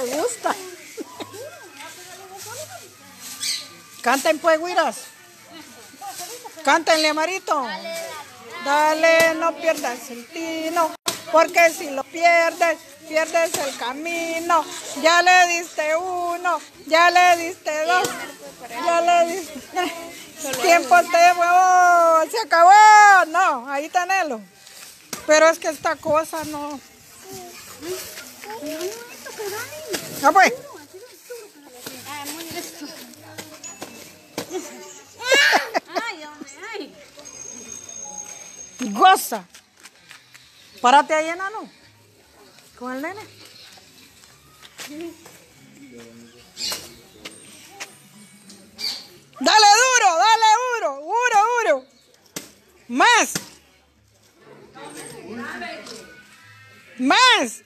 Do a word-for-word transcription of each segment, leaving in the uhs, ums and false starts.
le gusta. Canten pues, güiras. Cántenle, Marito. Dale, no pierdas el tino, porque si lo pierdes, pierdes el camino. Ya le diste uno, ya le diste dos, ya le diste... Tiempo te oh, se acabó. No, ahí tenelo. Pero es que esta cosa no... Ah, pues. Goza. Párate ahí, enano. Con el nene. Dale duro, dale duro, duro, duro. Más. Más.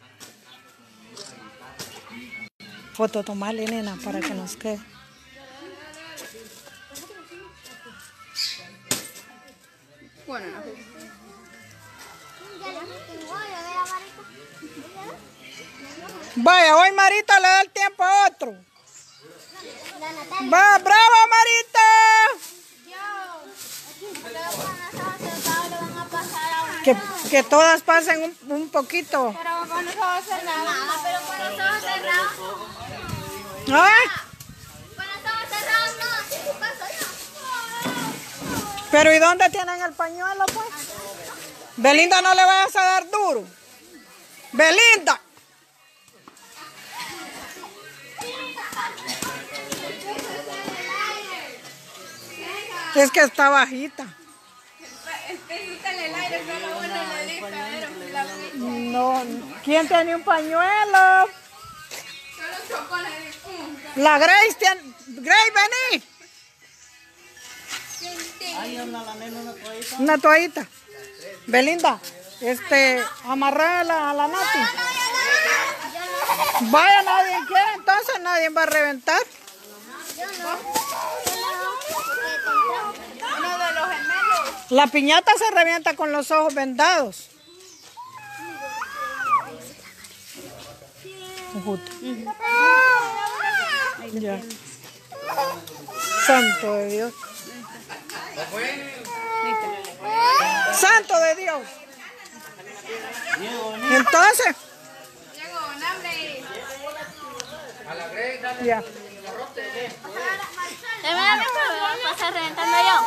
Foto tomarle, nena, para que nos quede. Bueno, vaya, hoy Marita le da el tiempo a otro. Va, bravo Marita. Que, que todas pasen un, un poquito. pero con los ojos cerrados. Pero con los ojos cerrados. ¿Ah? Con los ojos cerrados no. ¿Qué pasa ya? Pero ¿y dónde tienen el pañuelo, pues? Belinda, no le vayas a dar duro. Belinda. Es que está bajita. No, ¿quién tiene un pañuelo? La Grace tiene. Grace, vení. Una toallita. Belinda, este, amarrar a la, a la Nati. Vaya, nadie quiere, entonces nadie va a reventar. La piñata se revienta con los ojos vendados. Ya. Santo de Dios. Santo de Dios. Entonces. Ya. ¿Vas a estar reventando yo?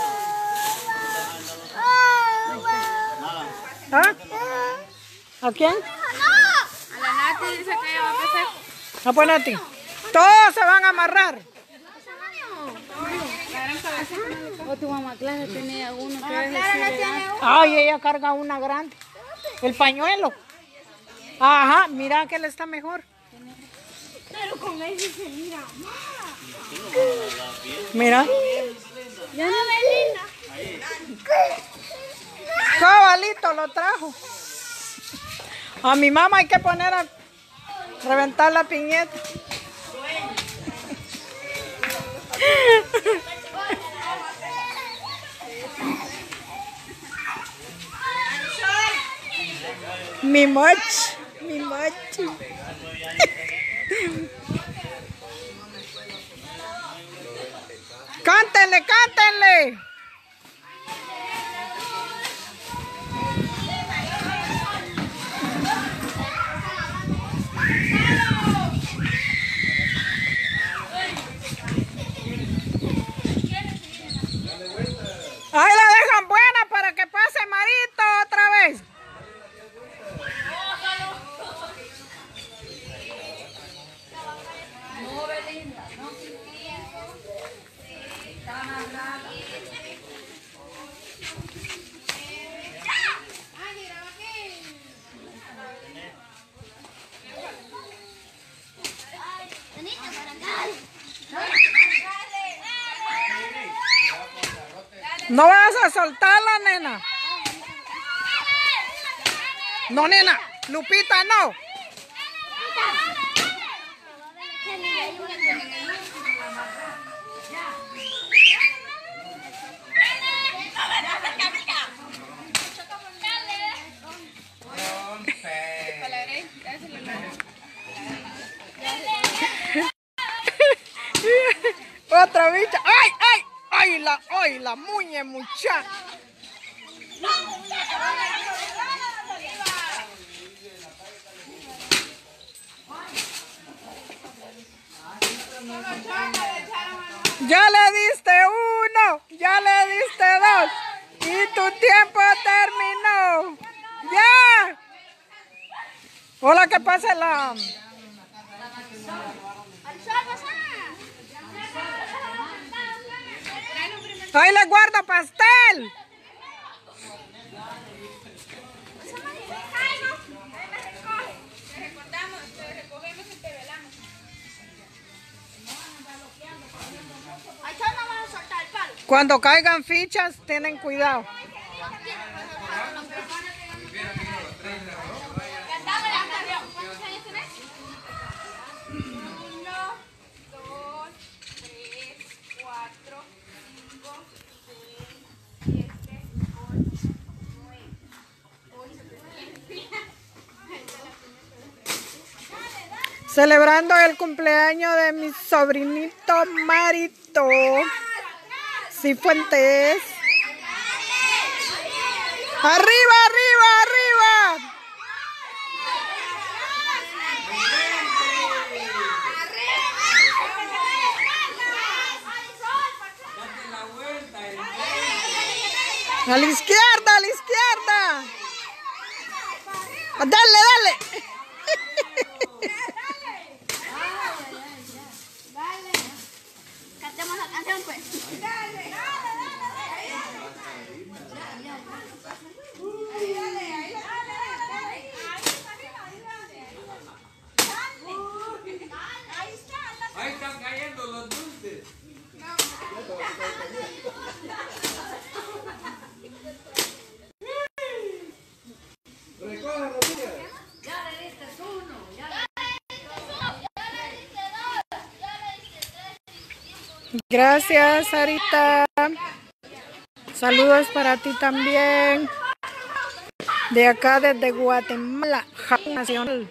¿Ah? ¿A quién? A la Nati dice que va a pasar. ¿A pues Nati? Todos se van a amarrar. O tu mamá Clara tenía uno que es Ay, ella carga una grande. El pañuelo. Ajá, mira que él está mejor. Pero con él se mira. Mira. Ya no ves linda. Cabalito lo trajo. A mi mamá hay que poner a reventar la piñeta. Mi moch, mi moch. Cántenle, cántenle. Ahí la dejan buena para que pase Marito otra vez. No, Belinda, no. No vas a soltarla, nena. No, nena. Lupita, no. otra bicha. ¡Ay, ay! ¡Ay, la, ay, la muñe, muchacha! Ya le diste uno, ya le diste dos y tu tiempo terminó. ¡Ya! Hola, ¿qué pasa la...? ¡Ahí le guardo pastel! Cuando caigan fichas, tienen cuidado. Celebrando el cumpleaños de mi sobrinito Marito Cifuentes. ¡Arriba, arriba, arriba! A la izquierda, a la izquierda. Dale, dale. Cantemos la canción, pues. Dale, dale, dale. Ahí están cayendo los dulces. Recoge, Rodríguez. Ya le diste uno. Ya le diste uno. Ya le diste dos. Ya le diste tres. Gracias, Sarita. Saludos para ti también. De acá desde Guatemala, Japón Nacional.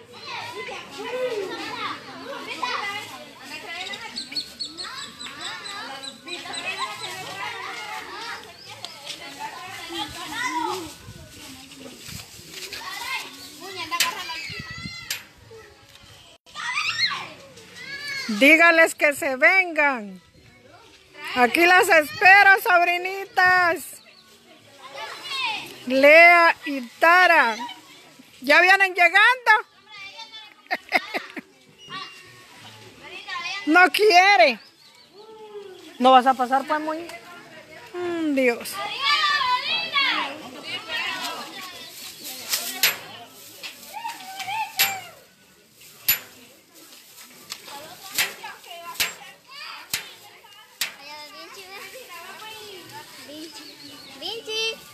Dígales que se vengan. Aquí las espero, sobrinitas. Lea y Tara. ¿Ya vienen llegando? No quiere. ¿No vas a pasar, pues, muy? Mm, Dios. Vinci.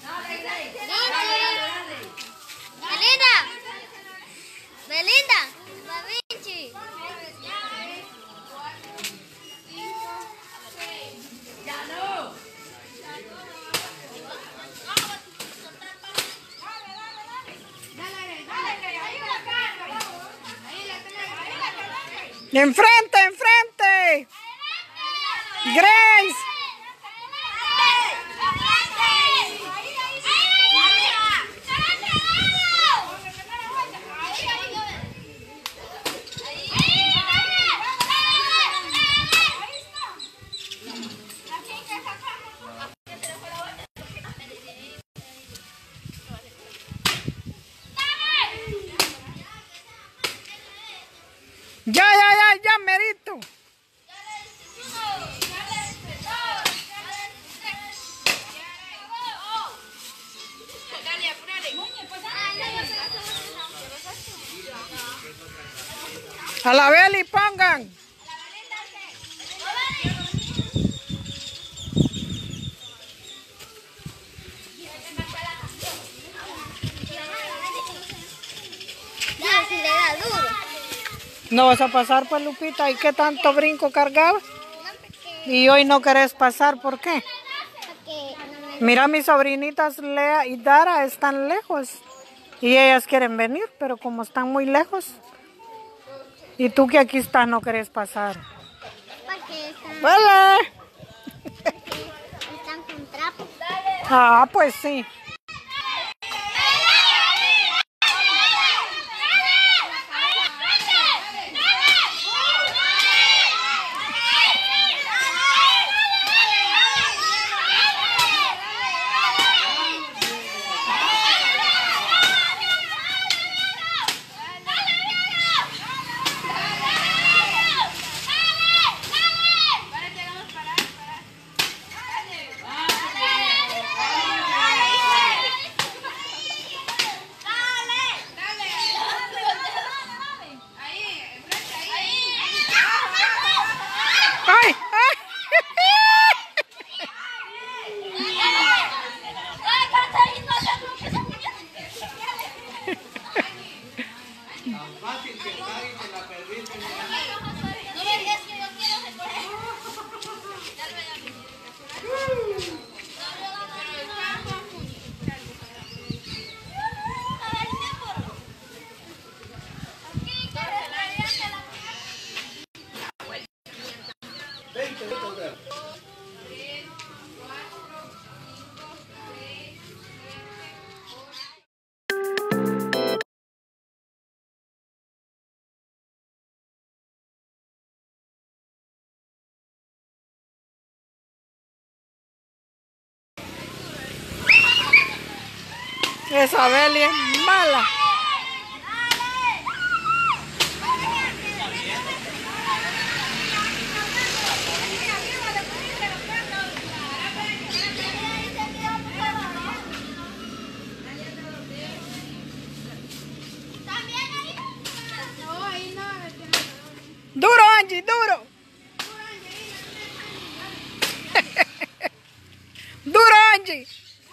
Belinda. Belinda. Va Vinci. Ya no. Enfrente, enfrente. Grace. Ya, ya, ya, ya, merito. A la Beli pongan. Ya, si le da duro. No vas a pasar, pues, Lupita. ¿Y qué tanto brinco cargabas? Y hoy no querés pasar, ¿por qué? Mira, mis sobrinitas Lea y Dara están lejos. Y ellas quieren venir, pero como están muy lejos. Y tú que aquí estás no querés pasar. Porque Hola. Están con trapo. Ah, pues sí. ¡Ay! ¡Ay! Tan fácil que está y te la perdiste. No me digas que yo quiero recoger. Esa Beli es mala. Duro, Angie, duro. Duro, Angie.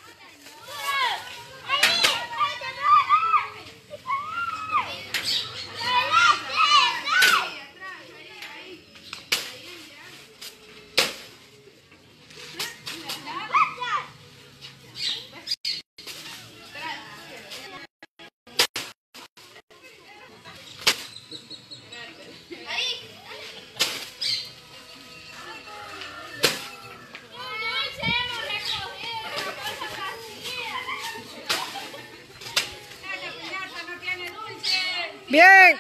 Bien.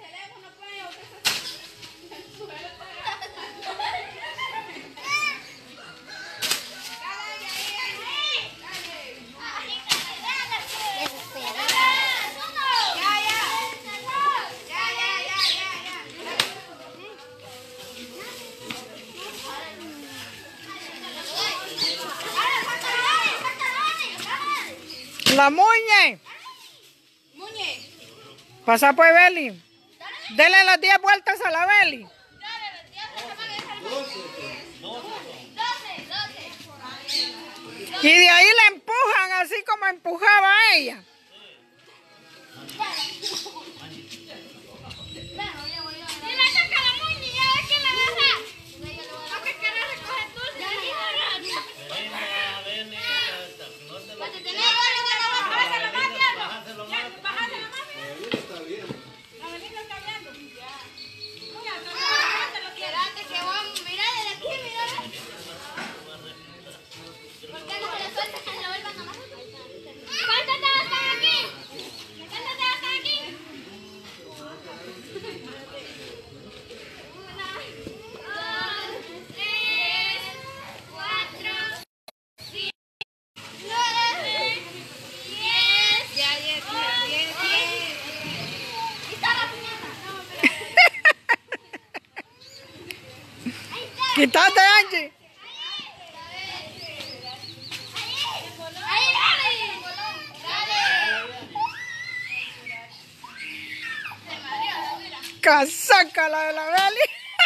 La Muñe. Muñe. Pasa pues, Beli. Dele las diez vueltas a la Beli. Y de ahí la empujan así como empujaba a ella. Quítate, Angie. Casaca la de la Beli.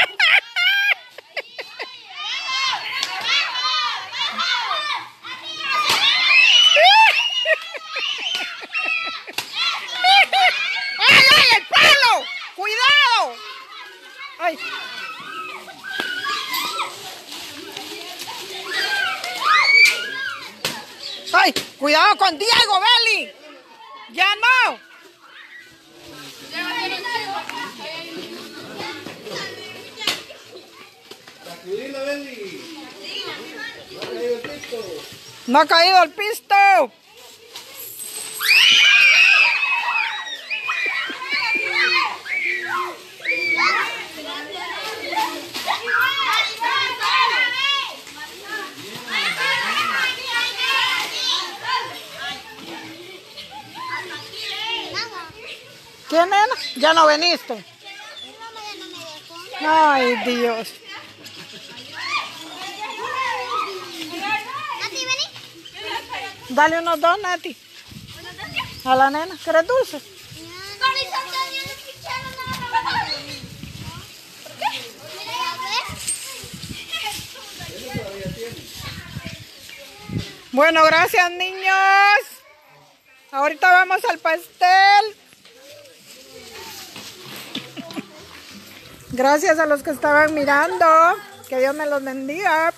¡Ay, ay, el palo! ¡Cuidado! ¡Ay! ¡Ay! ¡Cuidado con Diego, Beli! ¡Ya no! Ya la Beli. No ha caído el pisto. No ha caído el pisto. ¿Qué, nena? ¿Ya no viniste? Ay, Dios. Dale unos dos, Nati. A la nena, ¿quieres dulce? Bueno, gracias, niños. Ahorita vamos al pastel. Gracias a los que estaban mirando. Que Dios me los bendiga.